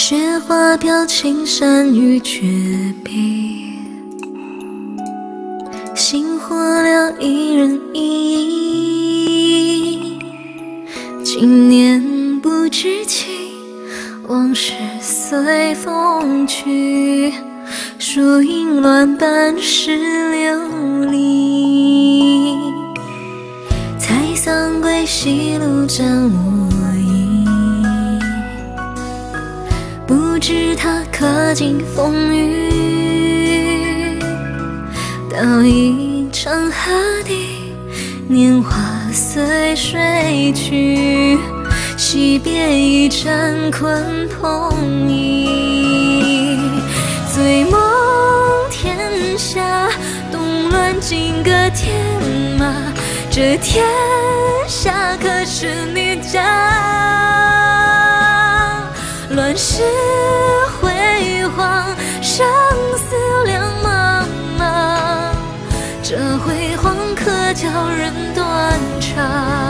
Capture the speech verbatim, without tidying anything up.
雪花飘青山与绝壁，星火燎一人一意。今年不知期，往事随风去，树影乱伴石流离。采桑归西路沾我衣，不知他可经风雨。到一场河堤，年华随水去，惜别一盏鲲鹏罨。醉梦天下，动乱尽个天马，这天下可是你家？乱世辉煌，生死两茫茫，这辉煌可叫人断肠。